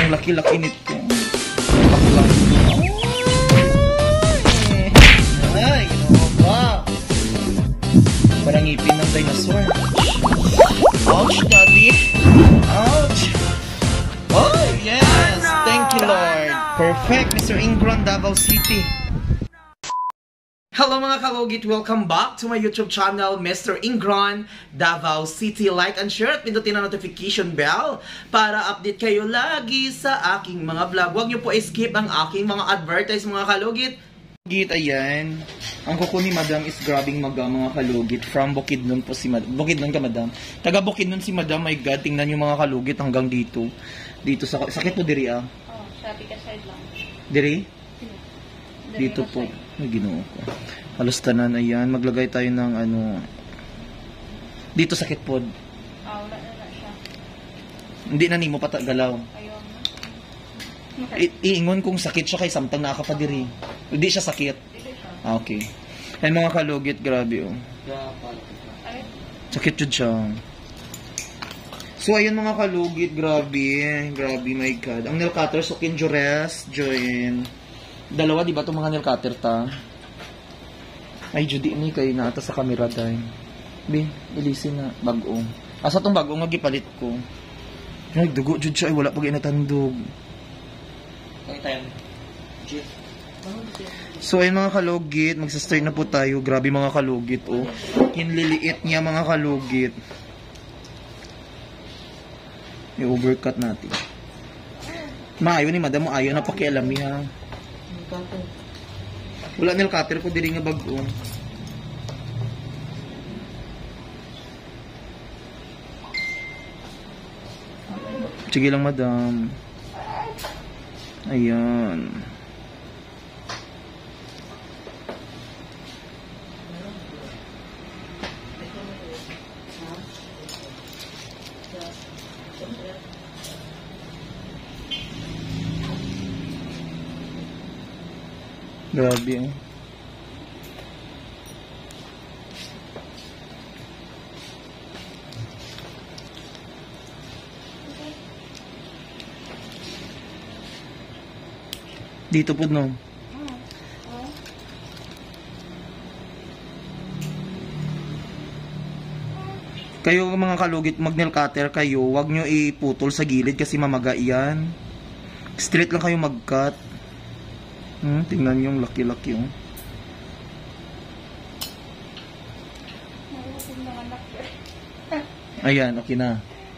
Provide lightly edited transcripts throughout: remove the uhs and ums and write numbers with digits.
Ang laki-laki nito. Baklang. Ay, ginawa ba? Parang ngipin ng dinosaur. Ouch, daddy. Ouch. Oh, yes. Thank you, Lord. Perfect, Mr. Ingron, Davao City. Hello mga kalugit! Welcome back to my YouTube channel, Mr. Ingron, Davao City. Like and share at pindutin ang notification bell para update kayo lagi sa aking mga vlog. Huwag niyo po skip ang aking mga advertise mga kalugit. Ayan. Ang kuko ni Madam is grabbing maga mga kalugit. From Bukidnon po si Madam. Bukidnon ka Madam. Taga Bukidnon si Madam. My God, tingnan yung mga kalugit hanggang dito. Dito sa sakit po diri ah. Oh, sa pika side lang. Diri? Dito po. Ay, Ginoo ko. Halos tanan, ayan. Maglagay tayo ng ano. Dito sakit pod. Wala na siya. Hindi na nimo patagalaw. Ayun. Iingon kung sakit siya kay samtang nakapadiri. Hindi siya sakit. Dito siya. Okay. Ayan mga kalugit, grabe oh. Sakit yun siya. So ayun mga kalugit, grabe. Grabe, my God. Ang nail cutter, so Kinjures, join. Dalawa, di ba itong mga nail cutter ta? Ay, Judy ni kay nata sa camera dahil. Bi, ilisin na. Bagong. Asa itong bagong nga gipalit ko. Ay, dugo, Judy siya. Ay, wala pag inatandog. Okay, time. So, ayun mga kalugit. Magsa-start na po tayo. Grabe mga kalugit, oh. Hinliliit niya mga kalugit. I-overcut natin. Maayo ni madam mo. Ayaw na pakialami, ha. Wala nail cutter ko diri nga bag-o. Sige lang madam. Ayan. Grabe oh. Dito po no. Kayo mga kalugit, mag nail cutter kayo, wag nyo iputol sa gilid kasi mamaga yan. Straight lang kayo mag-cut. Tingnan yung laki-laki oh. Ayan, okay na.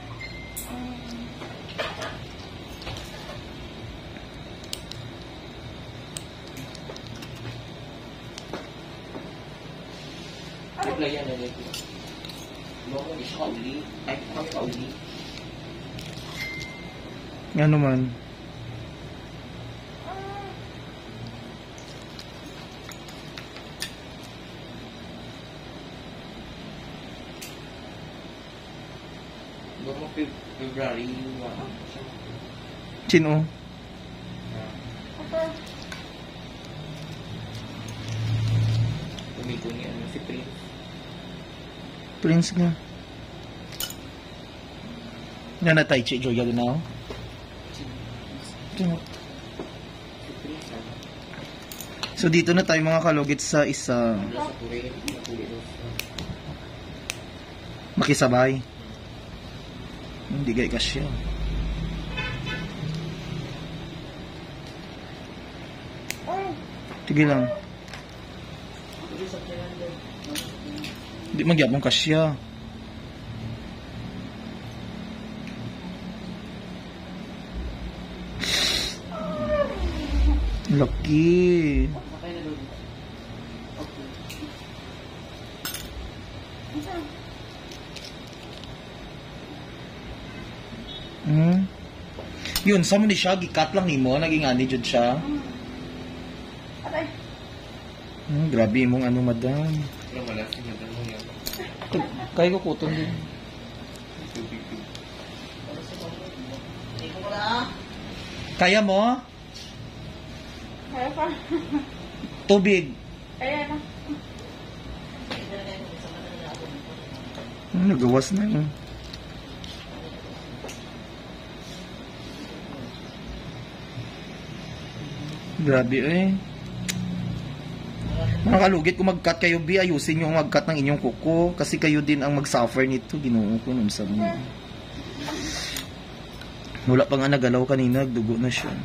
Naglayan na nito. Mga hindi siya kauli. Ay, kung kauli. Ano man. Mga February. Sino? Umiko niya si Prince. Prince nga. Nga na Tai Chi Joya din ako. So dito na tayo mga kalugit sa isa. Makisabay. Hindi gay kasya. Sige lang. Hindi magyapong kasya. Laki. Yun, sa mo ni siya, gikat lang ni mo, naging ani jud siya. Grabe mong ano, madam. Kaya ko kuton din. Kaya mo? Kaya pa. Tubig. Kaya na. Nagawas na yun. Grabe eh. Mga kalugit, kung mag-cut kayo, bi, ayusin nyo ang mag-cut ng inyong kuko. Kasi kayo din ang mag-suffer nito. Ginoo ko nung sabi mo. Wala pa nga nagalaw kanina, dugo na siya.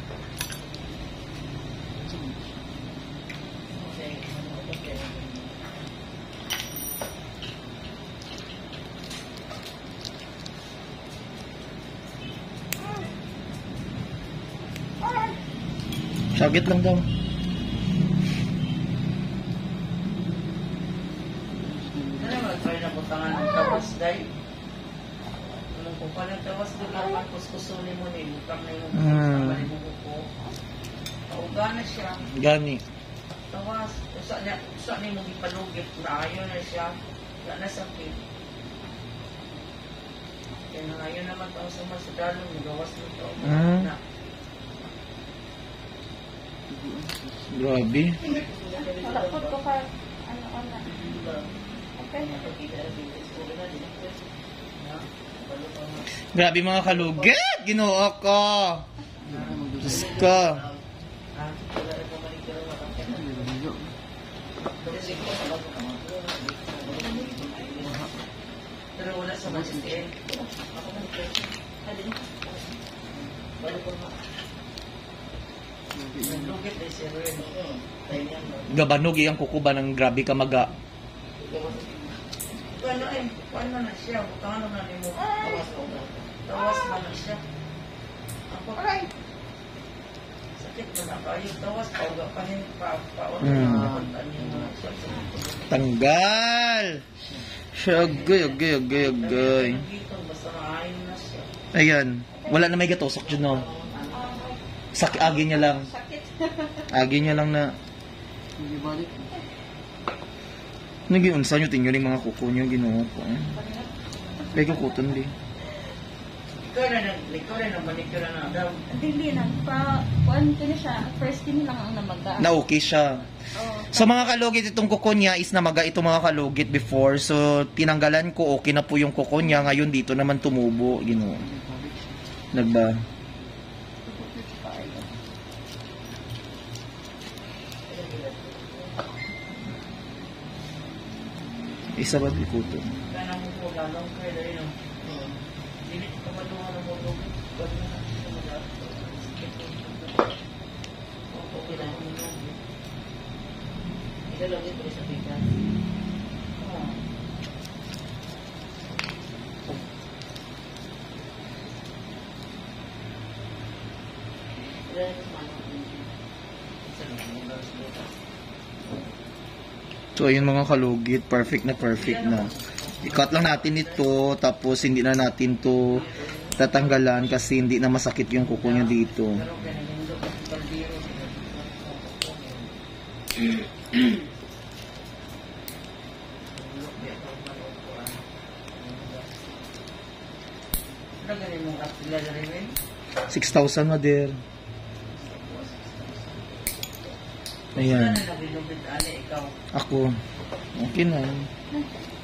Sagit lang daw. Ano naman, try na butangan ng tawas, day. Kung pa ng tawas doon naman, kuskusunin mo ni butang na yung kamali mo ko. Kauga na siya. Gani. Tawas. Usa niya mong ipalugit. Naayon na siya. Wala na sakit. Kaya nangayon naman taong sumasadalo. Magawas mo ito. Na. Grabe. Wala po ko ka, ano. Okay. Grabe mga kalugit. Ginoo ko. Diyos ko. Pero wala sa masin. Gabanog iyang kukuba ng grabe ka maga. Paano na siya? Butangan na ni mo. Tawas ba na siya? Ako, sakit mo na kayo. Tawas, pauga pa rin. Paon na siya. Tanggal. Shagay. Basta maayon na siya. Ayan. Wala na may gatosok dyan, no? Agi niya lang. Agi niya lang na. Nagiunsa nyo tinyo yung mga kuko nyo, ginoo ko. Kaya kong kuton di. Ikaw na manicure na daw. Hindi na. Kuan ko na siya. First din lang ang namaga. Na okay siya. Oh. So mga kalugit, itong kuko niya is namaga itong mga kalugit before. So tinanggalan ko, okay na po yung kuko niya. Ngayon dito naman tumubo, ginoo. Nagba. Isa ba di kuto? Kaya mo po lalong kayo rin. Hindi ko maluha ng mundo. Okay lang yung mundo. Ito lang ito sa pikas. So ayun mga kalugit, perfect na. I-cut lang natin ito, tapos hindi na natin to tatanggalan kasi hindi na masakit yung kuko niya dito. Ano ganin mong kapila na rin? 6,000 mader. Ayan. Ano na binubit ane ikaw? Ako. Okay na.